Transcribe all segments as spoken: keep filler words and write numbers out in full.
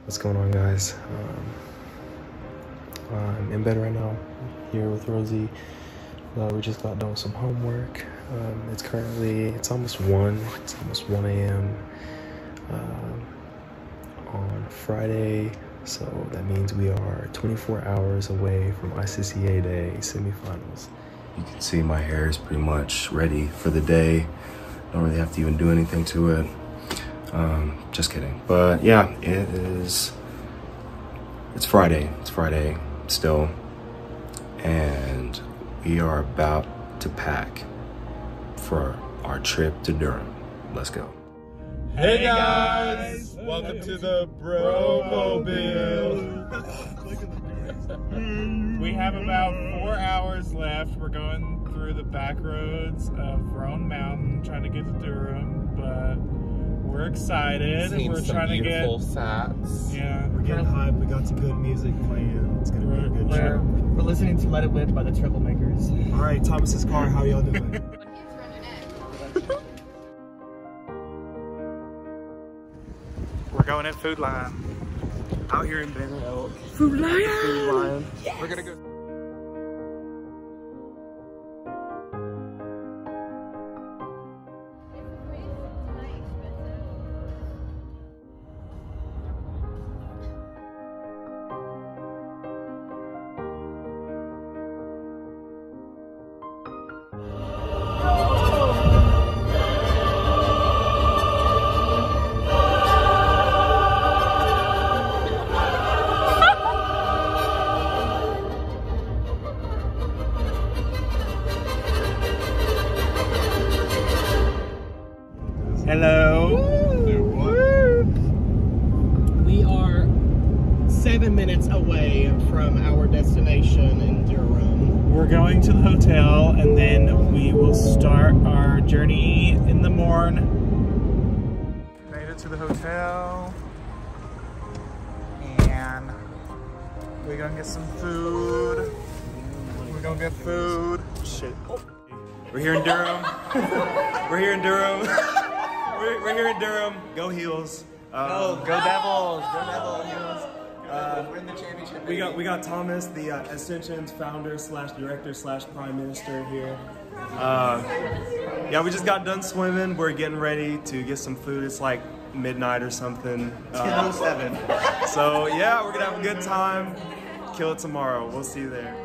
What's going on, guys? Um, I'm in bed right now, here with Rosie. Uh, we just got done with some homework. Um, it's currently, it's almost one. It's almost one A M Uh, on Friday, so that means we are twenty-four hours away from I C C A Day semifinals. You can see my hair is pretty much ready for the day. Don't really have to even do anything to it. Um, just kidding. But yeah, it is, it's Friday. It's Friday still. And we are about to pack for our trip to Durham. Let's go. Hey guys! Welcome to the Bro-mobile. We have about four hours left. We're going through the back roads of Roan Mountain, trying to get to Durham, but we're excited. Seen we're some trying to get beautiful sats. Yeah, We're getting hyped. We got some good music playing. It's gonna be a good We're, show. we're listening to Let It Whip by the Troublemakers. All right, Thomas's car. How y'all doing? we're going at Food Line. Out here in Banner Elk. Food Lion! Food Lion. Yes. We're gonna go. Hello. We are seven minutes away from our destination in Durham. We're going to the hotel, and then we will start our journey in the morn. Made it to the hotel, and we're gonna get some food. We're gonna get food. Shit. We're here in Durham. We're here in Durham. we're, we're here in Durham. Go Heels. Um, Oh, go Devils! Go Devils! Uh, We're in the championship. we got we got Thomas, the uh, Ascension's founder slash director slash prime minister here. Uh, yeah, we just got done swimming. We're getting ready to get some food. It's like midnight or something. ten oh seven. So yeah, we're gonna have a good time. Kill it tomorrow. We'll see you there.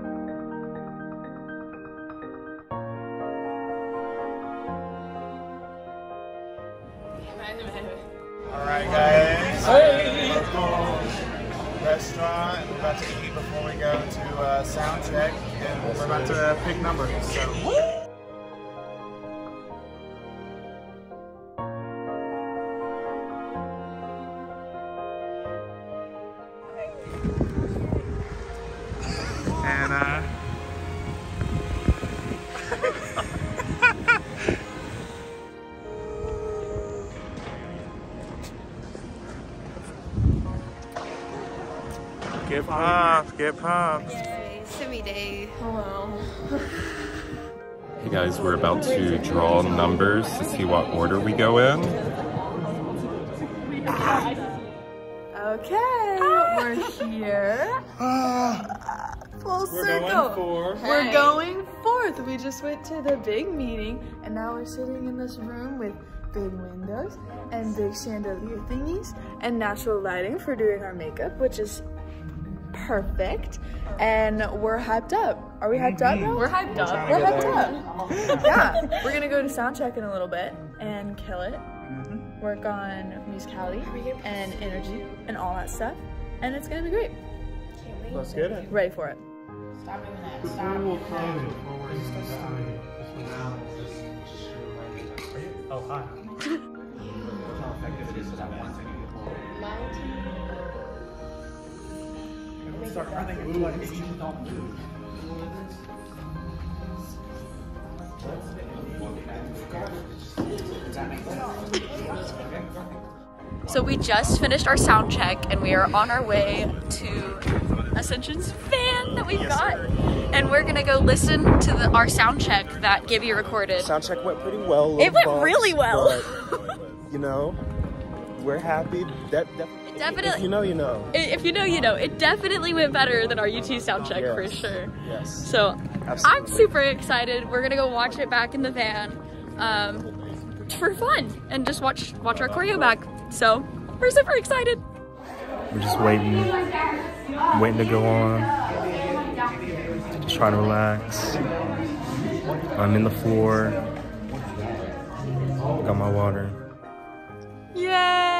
Alright guys, hey. Local restaurant. We're about to eat before we go to uh, sound check, and we're about to pick numbers. So. And uh Get pumped, get pumped. Yay, Semi Day. Hello. Hey guys, we're about to draw numbers to see what order we go in. Okay, we're here. Full We're circle. going for. We're going fourth. We just went to the big meeting, and now we're sitting in this room with big windows and big chandelier thingies and natural lighting for doing our makeup, which is perfect. And we're hyped up. Are we hyped up now? We're hyped up. We're hyped up. Yeah, we're gonna go to sound check in a little bit and kill it. Work on musicality and energy and all that stuff, and it's gonna be great. Let's get it. Ready for it. Stop doing that. Stop. Oh, hi. So we just finished our sound check and we are on our way to Ascension's van that we've got. And we're gonna go listen to the, our sound check that Gibby recorded. Sound check went pretty well. It went bumps, really well. But, you know, we're happy. That definitely. definitely. If you know, you know. If you know, you know. It definitely went better than our U T sound check Yes. for sure. Yes. So Absolutely. I'm super excited. We're gonna go watch it back in the van, um, for fun and just watch watch our choreo back. So we're super excited. We're just waiting, waiting to go on. Just trying to relax. I'm in the floor. Got my water. Yay!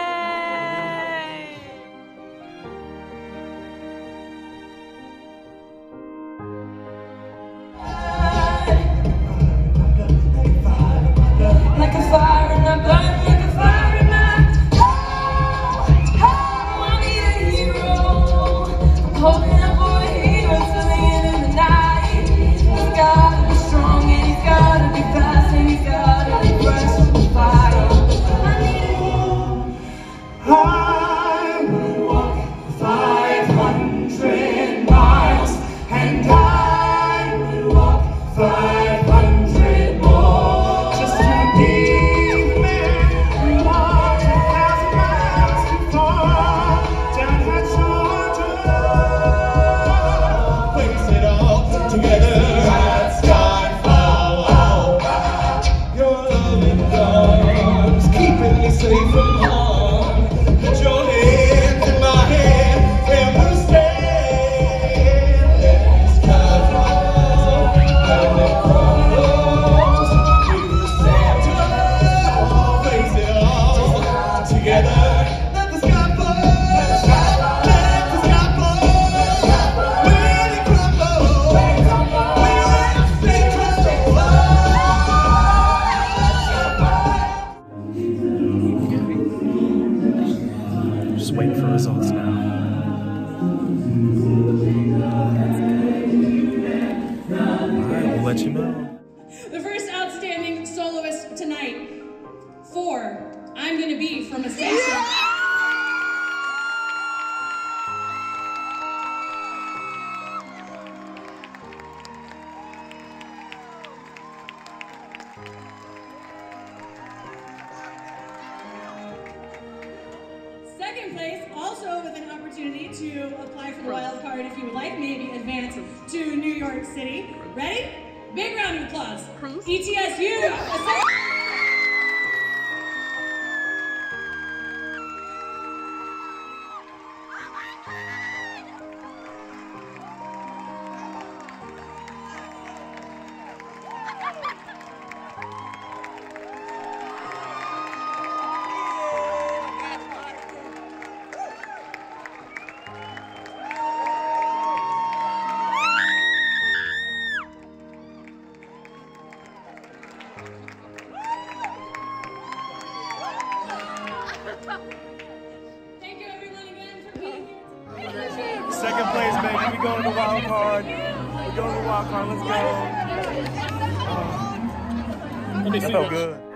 Like a fire in my blood, like a fire in my heart. I need a hero. I'm holding up for a hero till the end of the night. He's gotta be strong and he's gotta be fast and he's gotta be fresh from the fire. I need a hero. I will walk five hundred miles and I will walk five hundred more just to be the man who walked a thousand miles before down that shore. Place it all together at Skyfall. Your loving arms keeping me safe from harm. Put your hands in my hand and we'll stand. Let the sky fall and it crumbles. We will stand tall, face it all together. Let the sky fall. Let the sky fall. When it crumbles, we will stay trusted. Just waiting for results now. Alright, we'll let you know. The first outstanding soloist tonight for I'm Gonna Be from Ascension. Second place, also with an opportunity to apply for the Wildcard if you would like, maybe advance to New York City. Ready? Big round of applause. E T S U. Thank you everyone again for being here. Second place, baby. We going to the wild card. We going to the wild card. Let's go. Uh, that felt good.